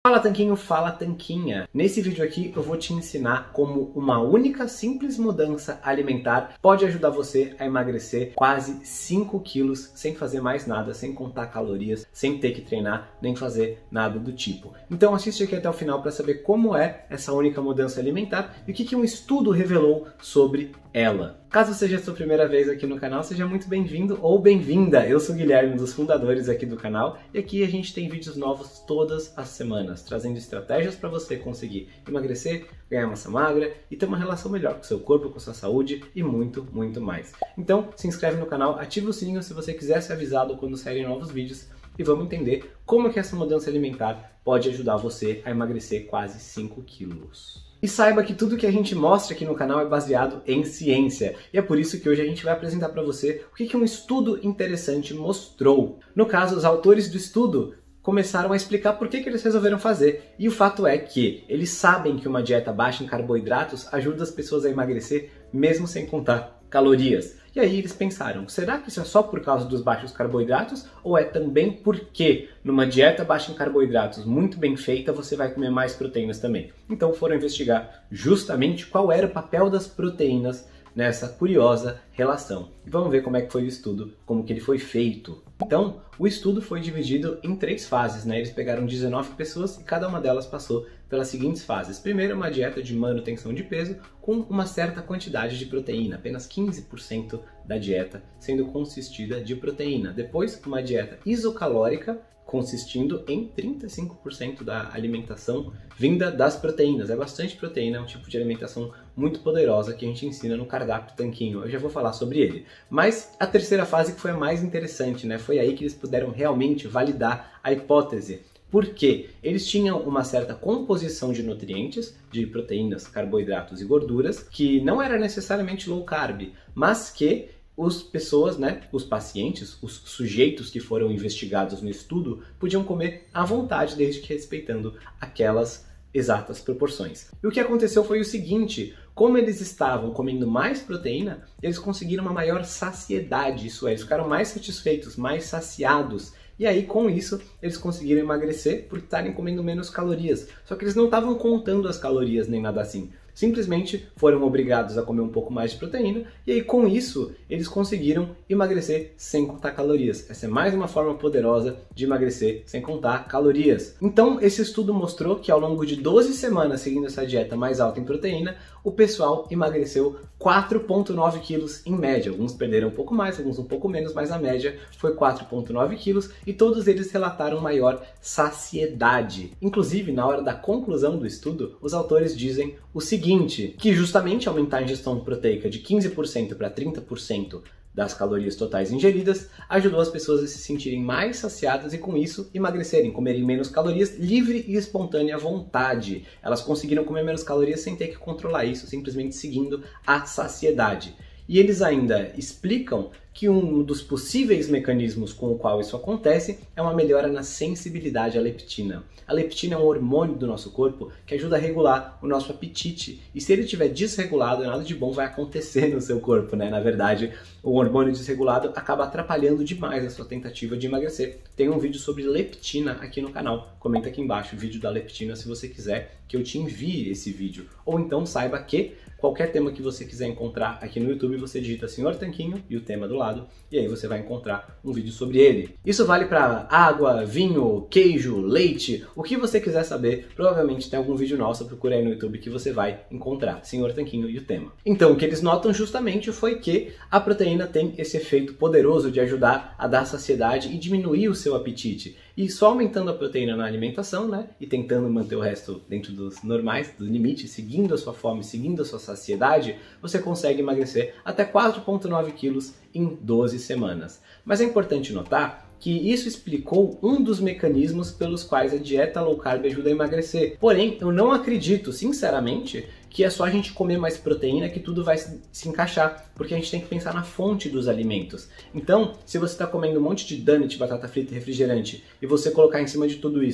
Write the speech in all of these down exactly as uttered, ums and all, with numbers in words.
Fala Tanquinho, fala Tanquinha! Nesse vídeo aqui eu vou te ensinar como uma única simples mudança alimentar pode ajudar você a emagrecer quase cinco quilos sem fazer mais nada, sem contar calorias, sem ter que treinar, nem fazer nada do tipo. Então assiste aqui até o final para saber como é essa única mudança alimentar e o que, que um estudo revelou sobre ela. Caso seja a sua primeira vez aqui no canal, seja muito bem-vindo ou bem-vinda! Eu sou o Guilherme, um dos fundadores aqui do canal, e aqui a gente tem vídeos novos todas as semanas, trazendo estratégias para você conseguir emagrecer, ganhar massa magra e ter uma relação melhor com o seu corpo, com a sua saúde e muito, muito mais. Então, se inscreve no canal, ativa o sininho se você quiser ser avisado quando saírem novos vídeos e vamos entender como que essa mudança alimentar pode ajudar você a emagrecer quase cinco quilos. E saiba que tudo que a gente mostra aqui no canal é baseado em ciência. E é por isso que hoje a gente vai apresentar para você o que, que um estudo interessante mostrou. No caso, os autores do estudo começaram a explicar por que, que eles resolveram fazer. E o fato é que eles sabem que uma dieta baixa em carboidratos ajuda as pessoas a emagrecer mesmo sem contar calorias. E aí eles pensaram, será que isso é só por causa dos baixos carboidratos ou é também porque numa dieta baixa em carboidratos muito bem feita você vai comer mais proteínas também? Então foram investigar justamente qual era o papel das proteínas nessa curiosa relação. E vamos ver como é que foi o estudo, como que ele foi feito. Então, o estudo foi dividido em três fases, né? Eles pegaram dezenove pessoas e cada uma delas passou pelas seguintes fases. Primeiro, uma dieta de manutenção de peso com uma certa quantidade de proteína, apenas quinze por cento da dieta sendo consistida de proteína. Depois, uma dieta isocalórica, consistindo em trinta e cinco por cento da alimentação vinda das proteínas. É bastante proteína, é um tipo de alimentação muito poderosa que a gente ensina no cardápio Tanquinho. Eu já vou falar sobre ele. Mas a terceira fase que foi a mais interessante, né? Foi aí que eles puderam realmente validar a hipótese. Porque eles tinham uma certa composição de nutrientes, de proteínas, carboidratos e gorduras, que não era necessariamente low carb, mas que as pessoas, né, os pacientes, os sujeitos que foram investigados no estudo, podiam comer à vontade, desde que respeitando aquelas exatas proporções. E o que aconteceu foi o seguinte: como eles estavam comendo mais proteína, eles conseguiram uma maior saciedade, isso é, eles ficaram mais satisfeitos, mais saciados. E aí, com isso, eles conseguiram emagrecer por estarem comendo menos calorias. Só que eles não estavam contando as calorias nem nada assim. Simplesmente foram obrigados a comer um pouco mais de proteína e aí, com isso, eles conseguiram emagrecer sem contar calorias. Essa é mais uma forma poderosa de emagrecer sem contar calorias. Então, esse estudo mostrou que ao longo de doze semanas seguindo essa dieta mais alta em proteína, o pessoal emagreceu quatro vírgula nove quilos em média. Alguns perderam um pouco mais, alguns um pouco menos, mas a média foi quatro vírgula nove quilos e todos eles relataram maior saciedade. Inclusive, na hora da conclusão do estudo, os autores dizem o seguinte, que justamente aumentar a ingestão proteica de quinze por cento para trinta por cento das calorias totais ingeridas ajudou as pessoas a se sentirem mais saciadas e com isso emagrecerem, comerem menos calorias livre e espontânea vontade. Elas conseguiram comer menos calorias sem ter que controlar isso, simplesmente seguindo a saciedade. E eles ainda explicam que um dos possíveis mecanismos com o qual isso acontece é uma melhora na sensibilidade à leptina. A leptina é um hormônio do nosso corpo que ajuda a regular o nosso apetite. E se ele estiver desregulado, nada de bom vai acontecer no seu corpo, né? Na verdade, o hormônio desregulado acaba atrapalhando demais a sua tentativa de emagrecer. Tem um vídeo sobre leptina aqui no canal. Comenta aqui embaixo o vídeo da leptina se você quiser que eu te envie esse vídeo. Ou então saiba que qualquer tema que você quiser encontrar aqui no YouTube, você digita Senhor Tanquinho e o tema do lado, e aí você vai encontrar um vídeo sobre ele. Isso vale para água, vinho, queijo, leite, o que você quiser saber, provavelmente tem algum vídeo nosso, procura aí no YouTube que você vai encontrar, Senhor Tanquinho e o tema. Então, o que eles notam justamente foi que a proteína tem esse efeito poderoso de ajudar a dar saciedade e diminuir o seu apetite. E só aumentando a proteína na alimentação, né, e tentando manter o resto dentro dos normais, do limite, seguindo a sua fome, seguindo a sua saciedade, você consegue emagrecer até quatro vírgula nove quilos em doze semanas. Mas é importante notar que isso explicou um dos mecanismos pelos quais a dieta low carb ajuda a emagrecer. Porém, eu não acredito, sinceramente, que é só a gente comer mais proteína que tudo vai se encaixar, porque a gente tem que pensar na fonte dos alimentos. Então, se você está comendo um monte de donut, batata frita e refrigerante, e você colocar em cima de tudo isso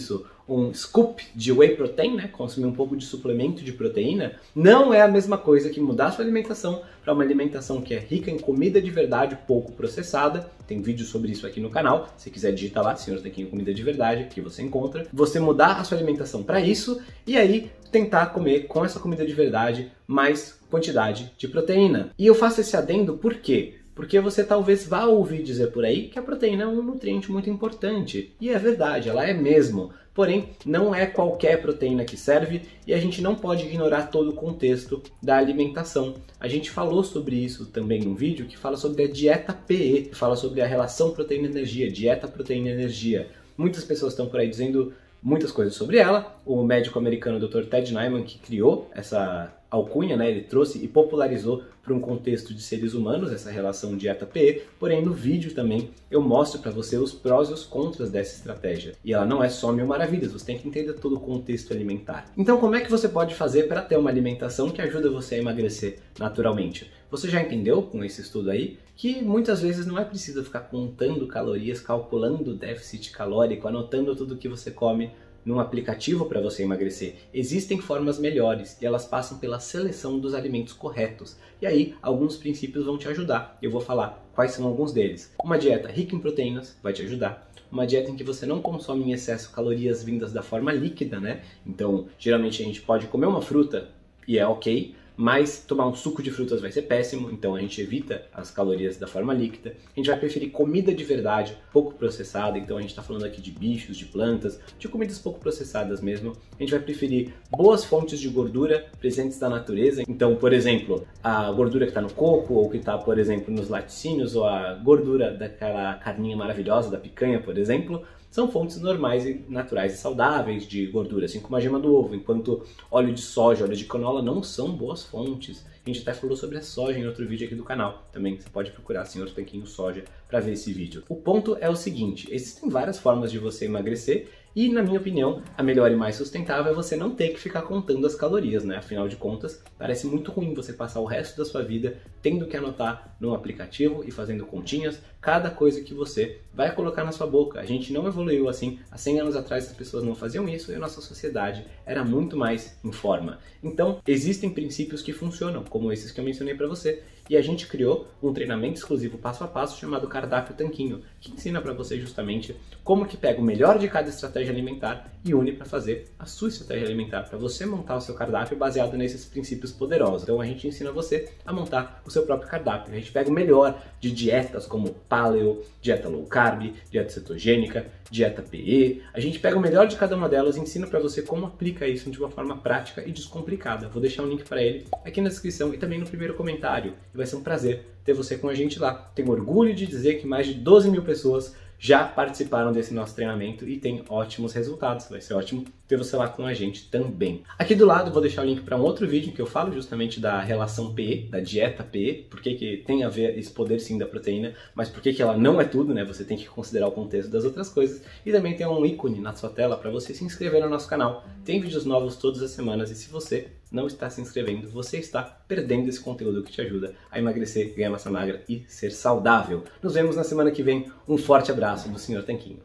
um scoop de whey protein, né, consumir um pouco de suplemento de proteína, não é a mesma coisa que mudar sua alimentação para uma alimentação que é rica em comida de verdade, pouco processada. Tem vídeo sobre isso aqui no canal, se quiser digita lá, Senhor Tanquinho Comida de Verdade, que você encontra. Você mudar a sua alimentação para isso e aí tentar comer com essa comida de verdade mais quantidade de proteína. E eu faço esse adendo por quê? Porque você talvez vá ouvir dizer por aí que a proteína é um nutriente muito importante. E é verdade, ela é mesmo. Porém, não é qualquer proteína que serve e a gente não pode ignorar todo o contexto da alimentação. A gente falou sobre isso também num vídeo que fala sobre a dieta P E, que fala sobre a relação proteína-energia, dieta proteína-energia. Muitas pessoas estão por aí dizendo muitas coisas sobre ela. O médico americano doutor Ted Naiman, que criou essa alcunha, né, ele trouxe e popularizou para um contexto de seres humanos essa relação dieta-P E, porém no vídeo também eu mostro para você os prós e os contras dessa estratégia. E ela não é só mil maravilhas, você tem que entender todo o contexto alimentar. Então como é que você pode fazer para ter uma alimentação que ajuda você a emagrecer naturalmente? Você já entendeu com esse estudo aí que muitas vezes não é preciso ficar contando calorias, calculando o déficit calórico, anotando tudo que você come num aplicativo para você emagrecer. Existem formas melhores e elas passam pela seleção dos alimentos corretos. E aí, alguns princípios vão te ajudar. Eu vou falar quais são alguns deles. Uma dieta rica em proteínas vai te ajudar. Uma dieta em que você não consome em excesso calorias vindas da forma líquida, né? Então, geralmente a gente pode comer uma fruta e é ok, mas tomar um suco de frutas vai ser péssimo, então a gente evita as calorias da forma líquida. A gente vai preferir comida de verdade, pouco processada, então a gente está falando aqui de bichos, de plantas, de comidas pouco processadas mesmo. A gente vai preferir boas fontes de gordura presentes da natureza, então, por exemplo, a gordura que está no coco, ou que está, por exemplo, nos laticínios, ou a gordura daquela carninha maravilhosa da picanha, por exemplo, são fontes normais e naturais e saudáveis de gordura, assim como a gema do ovo, enquanto óleo de soja, óleo de canola não são boas fontes. A gente até falou sobre a soja em outro vídeo aqui do canal, também você pode procurar Senhor Tanquinho Soja para ver esse vídeo. O ponto é o seguinte, existem várias formas de você emagrecer e, na minha opinião, a melhor e mais sustentável é você não ter que ficar contando as calorias, né? Afinal de contas, parece muito ruim você passar o resto da sua vida tendo que anotar num aplicativo e fazendo continhas cada coisa que você vai colocar na sua boca. A gente não evoluiu assim. Há cem anos atrás as pessoas não faziam isso e a nossa sociedade era muito mais em forma. Então, existem princípios que funcionam, como esses que eu mencionei para você. E a gente criou um treinamento exclusivo passo a passo chamado Cardápio Tanquinho, que ensina para você justamente como que pega o melhor de cada estratégia alimentar e une para fazer a sua estratégia alimentar, para você montar o seu cardápio baseado nesses princípios poderosos. Então a gente ensina você a montar o seu próprio cardápio. A gente pega o melhor de dietas como paleo, dieta low carb, dieta cetogênica, dieta P E. A gente pega o melhor de cada uma delas e ensina para você como aplica isso de uma forma prática e descomplicada. Vou deixar um link para ele aqui na descrição e também no primeiro comentário. E vai ser um prazer ter você com a gente lá. Tenho orgulho de dizer que mais de doze mil pessoas já participaram desse nosso treinamento e tem ótimos resultados. Vai ser ótimo ter você lá com a gente também. Aqui do lado vou deixar o link para um outro vídeo que eu falo justamente da relação P E, da dieta P E, porque que tem a ver esse poder sim da proteína, mas porque que ela não é tudo, né? Você tem que considerar o contexto das outras coisas. E também tem um ícone na sua tela para você se inscrever no nosso canal. Tem vídeos novos todas as semanas e se você não está se inscrevendo, você está perdendo esse conteúdo que te ajuda a emagrecer, ganhar massa magra e ser saudável. Nos vemos na semana que vem. Um forte abraço do Senhor Tanquinho.